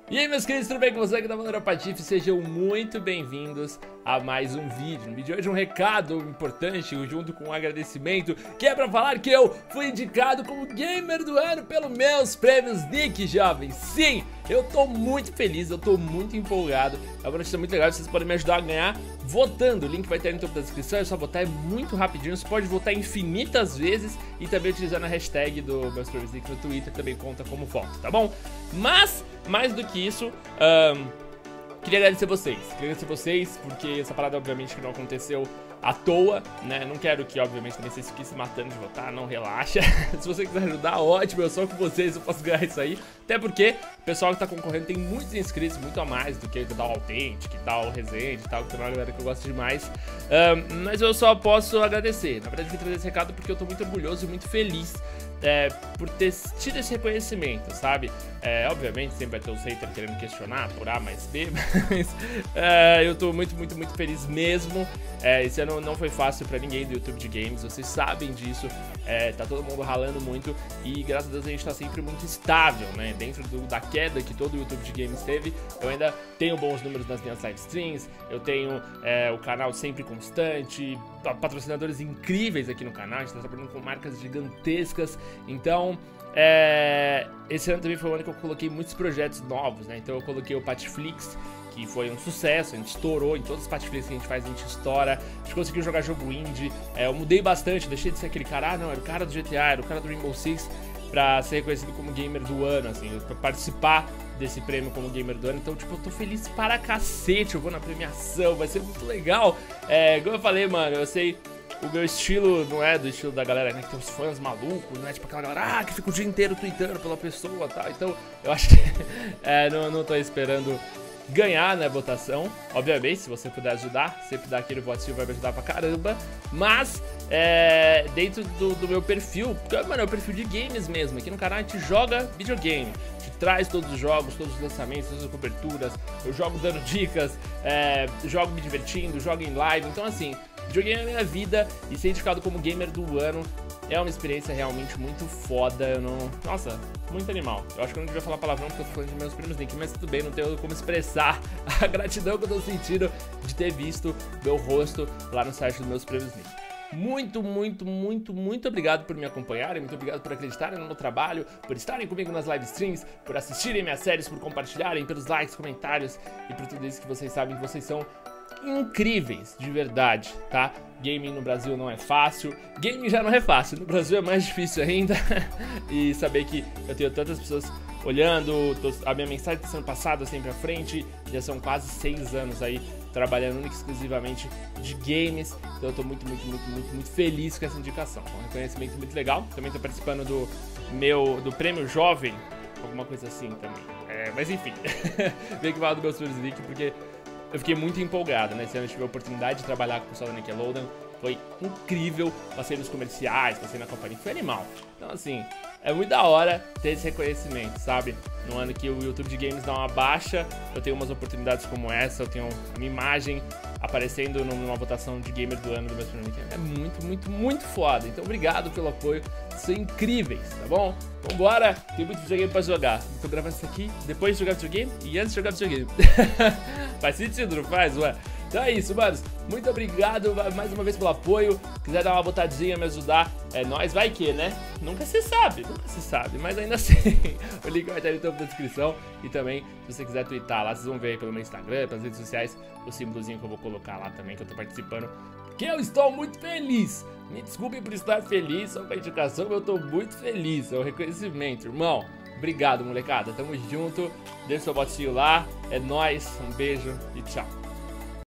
E aí, meus queridos, tudo bem com você? Aqui da Maneira Patife, sejam muito bem-vindos a mais um vídeo. No vídeo de hoje um recado importante junto com um agradecimento, que é pra falar que eu fui indicado como Gamer do Ano pelos meus prêmios Nick, jovens. Sim, eu tô muito feliz, eu tô muito empolgado. É uma notícia muito legal, vocês podem me ajudar a ganhar votando. O link vai ter no topo da descrição, é só votar, é muito rapidinho. Você pode votar infinitas vezes e também utilizando a hashtag do meus prêmios Nick no Twitter, também conta como voto, tá bom? Mas, mais do que isso, queria agradecer vocês, porque essa parada obviamente que não aconteceu à toa, né? Não quero que, obviamente, também vocês fiquem se matando de votar, não relaxa. Se você quiser ajudar, ótimo, eu só com vocês eu posso ganhar isso aí. Até porque o pessoal que tá concorrendo tem muitos inscritos, muito a mais do que o Authentic, que tal o Resende e tal, que tem uma galera que eu gosto demais. Mas eu só posso agradecer. Na verdade, eu vim trazer esse recado porque eu tô muito orgulhoso e muito feliz por ter tido esse reconhecimento, sabe? Obviamente sempre vai ter o hater querendo questionar por A mais B, mas eu tô muito feliz mesmo. Esse ano não foi fácil pra ninguém do YouTube de Games, vocês sabem disso. Tá todo mundo ralando muito e graças a Deus a gente tá sempre muito estável, né? Dentro da queda que todo o YouTube de Games teve, eu ainda tenho bons números nas minhas live streams, eu tenho o canal sempre constante, patrocinadores incríveis aqui no canal, a gente tá trabalhando com marcas gigantescas. Então, esse ano também foi o ano que eu coloquei muitos projetos novos, né? Então eu coloquei o Patiflix, que foi um sucesso, a gente estourou em todos os Patiflix que a gente faz, a gente estoura. A gente conseguiu jogar jogo indie, eu mudei bastante, deixei de ser aquele cara, não, era o cara do GTA, era o cara do Rainbow Six, pra ser reconhecido como Gamer do Ano, assim, pra participar desse prêmio como Gamer do Ano. Então, tipo, eu tô feliz para cacete, eu vou na premiação, vai ser muito legal. Como eu falei, mano, eu sei... O meu estilo não é do estilo da galera, né, que tem os fãs malucos, né, tipo aquela galera que fica o dia inteiro tweetando pela pessoa e tal. Então eu acho que não tô esperando ganhar, né, votação. Obviamente, se você puder ajudar, sempre dar aquele votinho vai me ajudar pra caramba. Mas dentro do meu perfil, porque, mano, é o perfil de games mesmo. Aqui no canal a gente joga videogame, a gente traz todos os jogos, todos os lançamentos, todas as coberturas. Eu jogo dando dicas, jogo me divertindo, jogo em live. Então assim, videogame é a minha vida e ser indicado como Gamer do Ano é uma experiência realmente muito foda. Eu não... Nossa, muito animal. Eu acho que eu não devia falar palavrão porque eu tô falando de meus prêmios Nick, mas tudo bem, não tenho como expressar a gratidão que eu tô sentindo de ter visto meu rosto lá no site dos meus prêmios Nick. Muito obrigado por me acompanharem, muito obrigado por acreditarem no meu trabalho, por estarem comigo nas live streams, por assistirem minhas séries, por compartilharem, pelos likes, comentários e por tudo isso que vocês sabem que vocês são incríveis, de verdade, tá? Gaming no Brasil não é fácil, gaming já não é fácil, no Brasil é mais difícil ainda. E saber que eu tenho tantas pessoas olhando, a minha mensagem está sendo passada sempre à frente, já são quase 6 anos aí trabalhando única e exclusivamente de games. Então eu tô muito feliz com essa indicação, é um reconhecimento muito legal. Também tô participando do prêmio Jovem, alguma coisa assim também, mas enfim. Vem que falar do meu Prêmios Nick porque eu fiquei muito empolgado, né? Esse ano eu tive a oportunidade de trabalhar com o pessoal da Nickelodeon. Foi incrível, passei nos comerciais, passei na companhia, foi animal. Então assim, é muito da hora ter esse reconhecimento, sabe? No ano que o YouTube de Games dá uma baixa, eu tenho umas oportunidades como essa, eu tenho a minha imagem aparecendo numa votação de Gamer do Ano do meu canal. É muito foda. Então obrigado pelo apoio, são incríveis, tá bom? Vambora, tem muito videogame pra jogar. Tô gravando isso aqui depois de jogar videogame e antes de jogar videogame. Faz sentido, não faz? Ué. Então é isso, manos. Muito obrigado mais uma vez pelo apoio. Quiser dar uma botadinha, me ajudar, é nóis, vai que, né? Nunca se sabe, mas ainda assim. O link vai estar no topo da descrição. E também, se você quiser twittar lá, vocês vão ver aí pelo meu Instagram, pelas redes sociais, o símbolozinho que eu vou colocar lá também, que eu tô participando. Que eu estou muito feliz. Me desculpe por estar feliz, só com a indicação, eu tô muito feliz. É o reconhecimento, irmão. Obrigado, molecada. Tamo junto. Deixa seu botinho lá. É nóis. Um beijo e tchau.